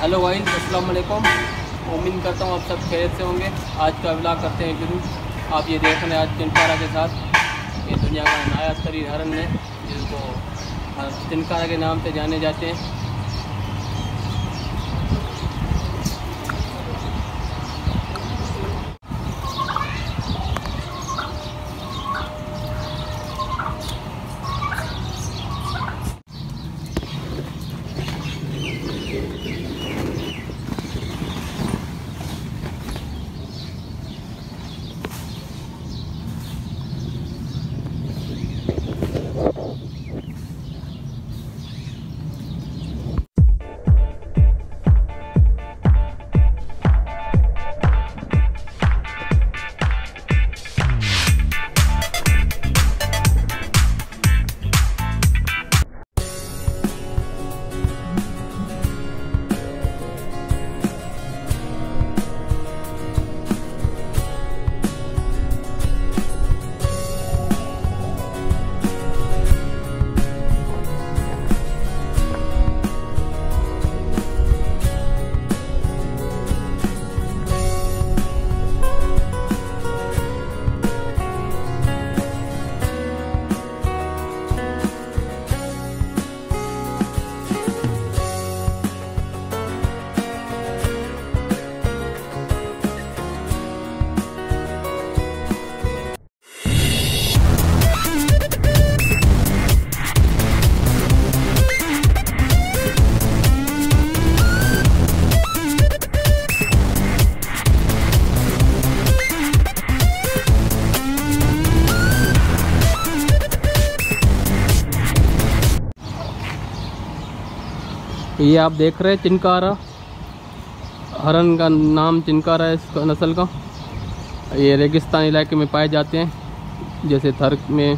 Hello guys, अस्सलाम वालेकुम। उम्मीद करता हूँ आप सब खैरियत से होंगे। आज का व्लॉग करते हैं शुरू। आप ये देख रहे हैं आज चिंकारा के साथ। ये दुनिया का नया तरीन हरन है जिसको चिंकारा के नाम से जाने जाते हैं। ये आप देख रहे हैं चिंकारा हरन का नाम चिंकारा है इसका नस्ल का। ये रेगिस्तान इलाके में पाए जाते हैं, जैसे थर में।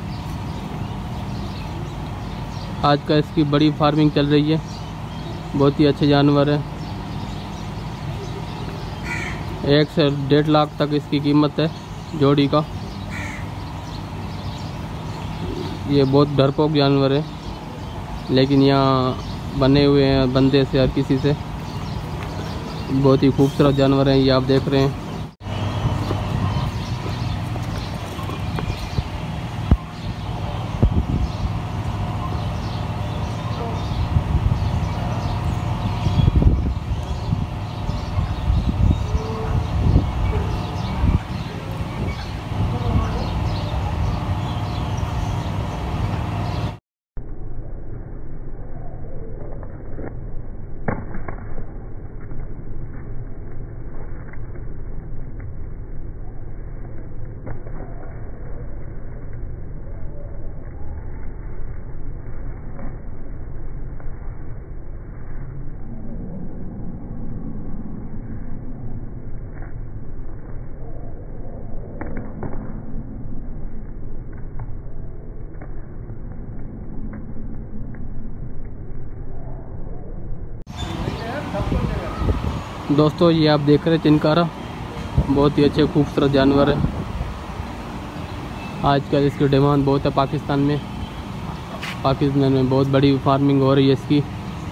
आज का इसकी बड़ी फार्मिंग चल रही है। बहुत ही अच्छे जानवर है। 1 से 1.5 लाख तक इसकी कीमत है जोड़ी का। ये बहुत डरपोक जानवर है, लेकिन यहाँ बने हुए हैं बंदे से, हर किसी से। बहुत ही खूबसूरत जानवर हैं ये आप देख रहे हैं। दोस्तों ये आप देख रहे हैं चिंकारा, बहुत ही अच्छे खूबसूरत जानवर है। आजकल इसकी डिमांड बहुत है पाकिस्तान में। पाकिस्तान में बहुत बड़ी फार्मिंग हो रही है इसकी।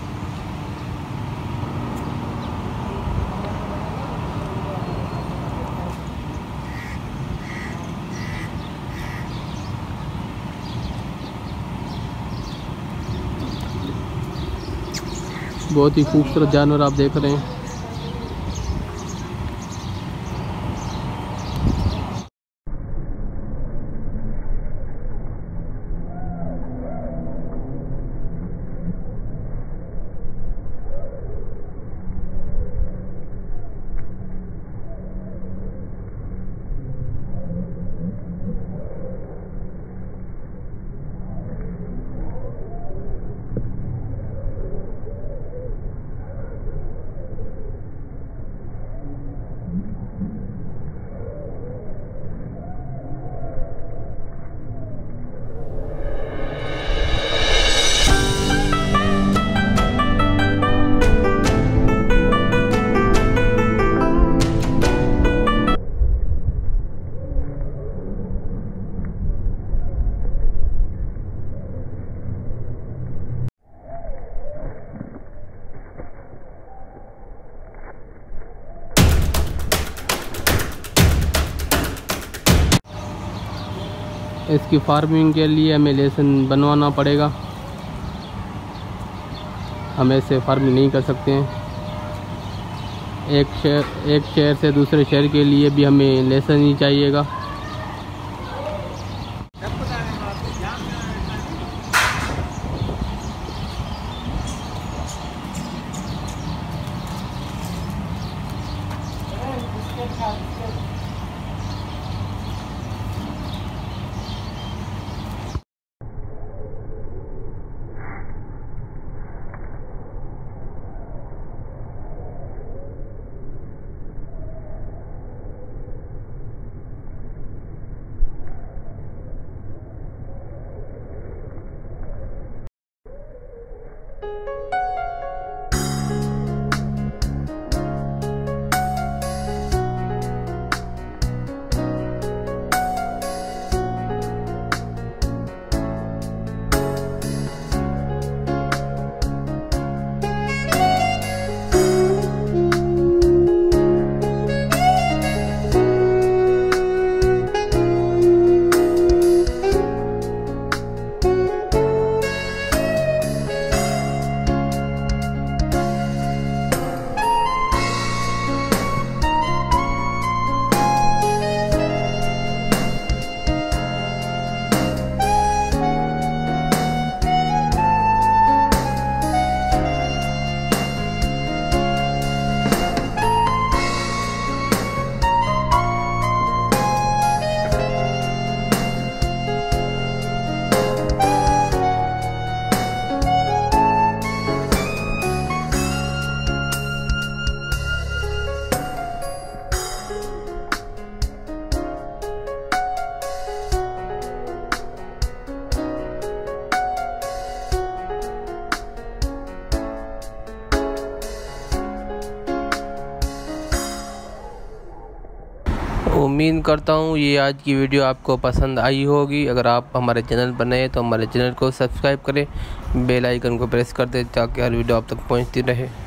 बहुत ही खूबसूरत जानवर आप देख रहे हैं। इसकी फार्मिंग के लिए हमें लाइसेंस बनवाना पड़ेगा, हम ऐसे फार्मिंग नहीं कर सकते हैं। एक शहर से दूसरे शहर के लिए भी हमें लाइसेंस ही चाहिएगा। उम्मीद करता हूँ ये आज की वीडियो आपको पसंद आई होगी। अगर आप हमारे चैनल पर नए हैं तो हमारे चैनल को सब्सक्राइब करें, बेल आइकन को प्रेस कर दें ताकि हर वीडियो आप तक पहुँचती रहे।